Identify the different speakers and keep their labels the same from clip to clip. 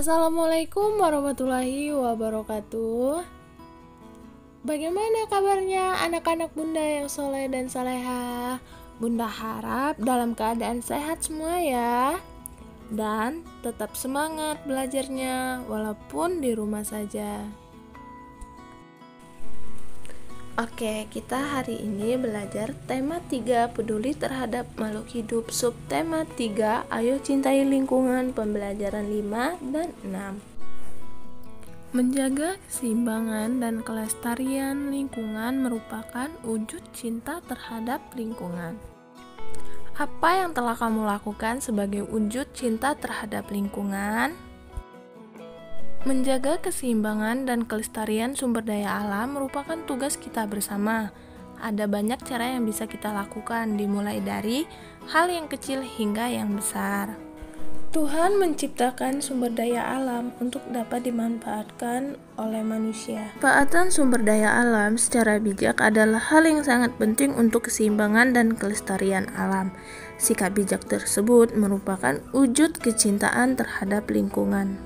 Speaker 1: Assalamualaikum warahmatullahi wabarakatuh. Bagaimana kabarnya anak-anak bunda yang soleh dan salehah? Bunda harap dalam keadaan sehat semua ya. Dan tetap semangat belajarnya walaupun di rumah saja. Oke, kita hari ini belajar tema 3 peduli terhadap makhluk hidup. Subtema 3, ayo cintai lingkungan, pembelajaran 5 dan 6. Menjaga keseimbangan dan kelestarian lingkungan merupakan wujud cinta terhadap lingkungan. Apa yang telah kamu lakukan sebagai wujud cinta terhadap lingkungan? Menjaga keseimbangan dan kelestarian sumber daya alam merupakan tugas kita bersama. Ada banyak cara yang bisa kita lakukan, dimulai dari hal yang kecil hingga yang besar. Tuhan menciptakan sumber daya alam untuk dapat dimanfaatkan oleh manusia. Pemanfaatan sumber daya alam secara bijak adalah hal yang sangat penting untuk keseimbangan dan kelestarian alam. Sikap bijak tersebut merupakan wujud kecintaan terhadap lingkungan.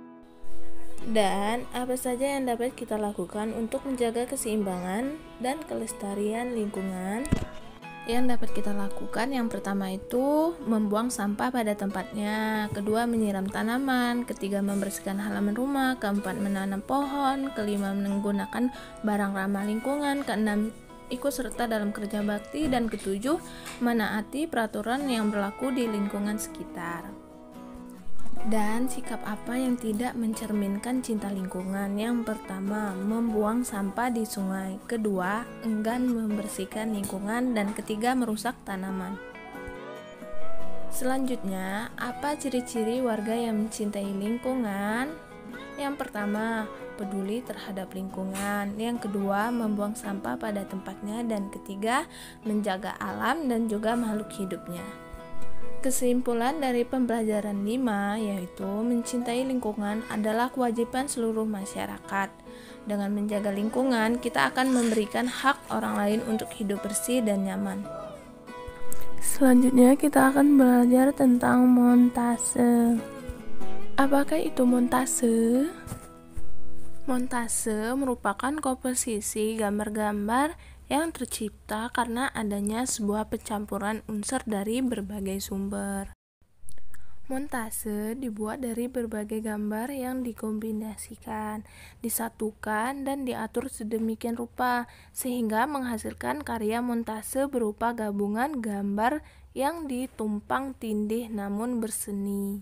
Speaker 1: Dan apa saja yang dapat kita lakukan untuk menjaga keseimbangan dan kelestarian lingkungan? Yang dapat kita lakukan, yang pertama itu membuang sampah pada tempatnya, kedua menyiram tanaman, ketiga membersihkan halaman rumah, keempat menanam pohon, kelima menggunakan barang ramah lingkungan, keenam ikut serta dalam kerja bakti, dan ketujuh menaati peraturan yang berlaku di lingkungan sekitar. Dan sikap apa yang tidak mencerminkan cinta lingkungan? Yang pertama, membuang sampah di sungai, kedua, enggan membersihkan lingkungan, dan ketiga, merusak tanaman. Selanjutnya, apa ciri-ciri warga yang mencintai lingkungan? Yang pertama, peduli terhadap lingkungan, yang kedua, membuang sampah pada tempatnya, dan ketiga, menjaga alam dan juga makhluk hidupnya. Kesimpulan dari pembelajaran 5 yaitu mencintai lingkungan adalah kewajiban seluruh masyarakat. Dengan menjaga lingkungan, kita akan memberikan hak orang lain untuk hidup bersih dan nyaman. Selanjutnya kita akan belajar tentang montase. Apakah itu montase? Montase merupakan komposisi gambar-gambar yang tercipta karena adanya sebuah pencampuran unsur dari berbagai sumber. Montase dibuat dari berbagai gambar yang dikombinasikan, disatukan, dan diatur sedemikian rupa sehingga menghasilkan karya montase berupa gabungan gambar yang ditumpang tindih namun berseni.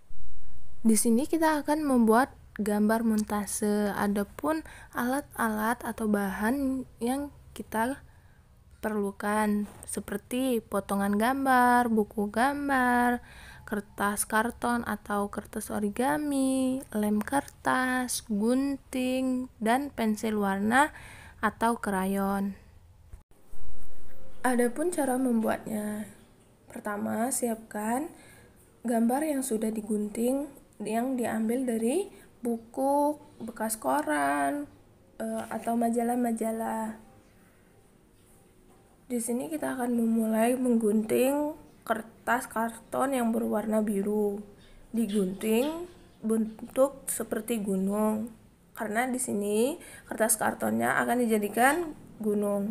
Speaker 1: Di sini kita akan membuat gambar montase. Adapun alat-alat atau bahan yang kita perlukan seperti potongan gambar, buku gambar, kertas karton atau kertas origami, lem kertas, gunting, dan pensil warna atau krayon. Adapun cara membuatnya, pertama siapkan gambar yang sudah digunting yang diambil dari buku, bekas koran, atau majalah-majalah. Di sini kita akan memulai menggunting kertas karton yang berwarna biru. Digunting bentuk seperti gunung. Karena di sini kertas kartonnya akan dijadikan gunung.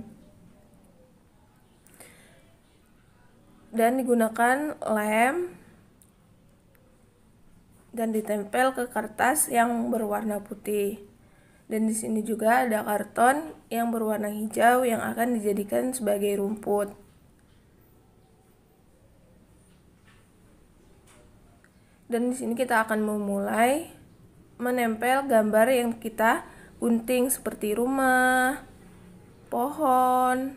Speaker 1: Dan digunakan lem dan ditempel ke kertas yang berwarna putih. Dan di sini juga ada karton yang berwarna hijau yang akan dijadikan sebagai rumput. Dan di sini kita akan memulai menempel gambar yang kita gunting seperti rumah, pohon,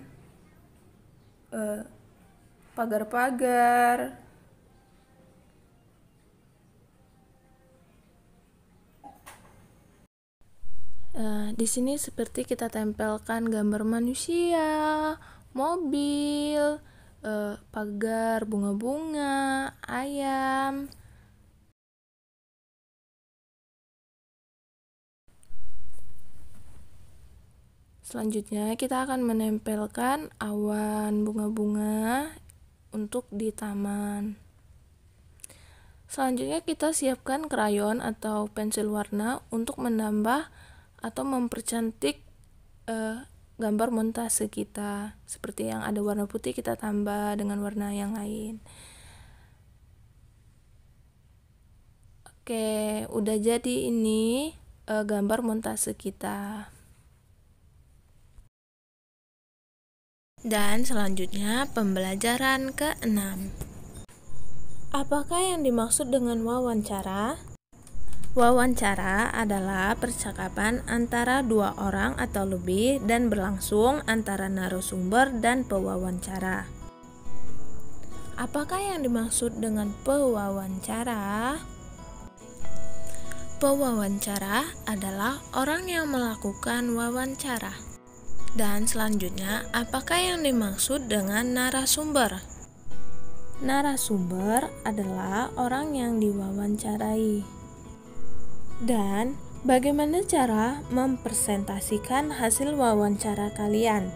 Speaker 1: pagar-pagar. Di sini seperti kita tempelkan gambar manusia, mobil, pagar, bunga-bunga, ayam. Selanjutnya kita akan menempelkan awan bunga-bunga untuk di taman. Selanjutnya kita siapkan krayon atau pensil warna untuk menambah atau mempercantik gambar montase kita. Seperti yang ada warna putih, kita tambah dengan warna yang lain. Oke, udah jadi ini gambar montase kita. Dan selanjutnya pembelajaran ke-6. Apakah yang dimaksud dengan wawancara? Wawancara adalah percakapan antara dua orang atau lebih dan berlangsung antara narasumber dan pewawancara. Apakah yang dimaksud dengan pewawancara? Pewawancara adalah orang yang melakukan wawancara. Dan selanjutnya, apakah yang dimaksud dengan narasumber? Narasumber adalah orang yang diwawancarai. Dan bagaimana cara mempresentasikan hasil wawancara kalian?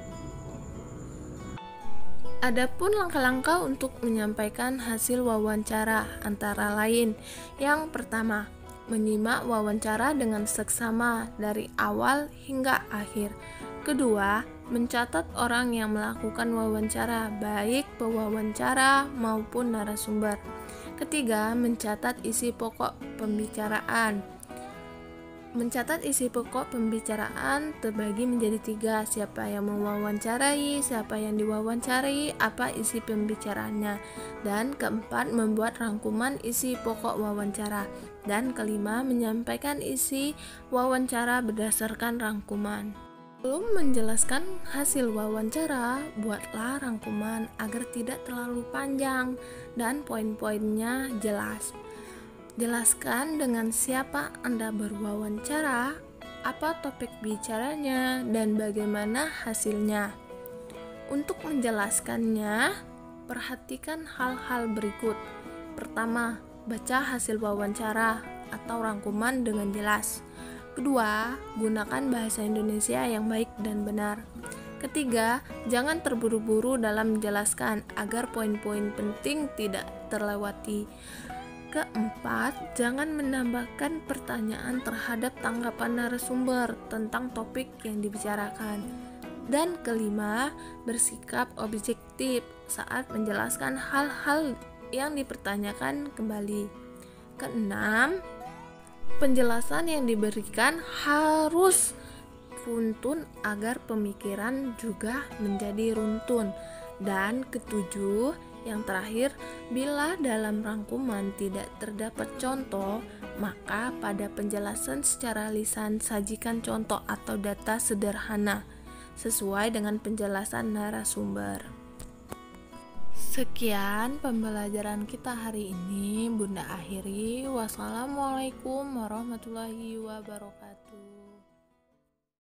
Speaker 1: Adapun langkah-langkah untuk menyampaikan hasil wawancara antara lain. Yang pertama, menyimak wawancara dengan seksama dari awal hingga akhir. Kedua, mencatat orang yang melakukan wawancara, baik pewawancara maupun narasumber. Ketiga, mencatat isi pokok pembicaraan. Mencatat isi pokok pembicaraan terbagi menjadi 3, siapa yang mewawancarai, siapa yang diwawancarai, apa isi pembicaraannya. Dan keempat, membuat rangkuman isi pokok wawancara. Dan kelima, menyampaikan isi wawancara berdasarkan rangkuman. Sebelum menjelaskan hasil wawancara, buatlah rangkuman agar tidak terlalu panjang dan poin-poinnya jelas. Jelaskan dengan siapa Anda berwawancara, apa topik bicaranya, dan bagaimana hasilnya. Untuk menjelaskannya, perhatikan hal-hal berikut. Pertama, baca hasil wawancara atau rangkuman dengan jelas. Kedua, gunakan bahasa Indonesia yang baik dan benar. Ketiga, jangan terburu-buru dalam menjelaskan agar poin-poin penting tidak terlewati. Keempat, jangan menambahkan pertanyaan terhadap tanggapan narasumber tentang topik yang dibicarakan. Dan kelima, bersikap objektif saat menjelaskan hal-hal yang dipertanyakan kembali. Keenam, penjelasan yang diberikan harus runtun agar pemikiran juga menjadi runtun. Dan ketujuh, yang terakhir, bila dalam rangkuman tidak terdapat contoh, maka pada penjelasan secara lisan sajikan contoh atau data sederhana sesuai dengan penjelasan narasumber. Sekian pembelajaran kita hari ini, Bunda akhiri. Wassalamualaikum warahmatullahi wabarakatuh.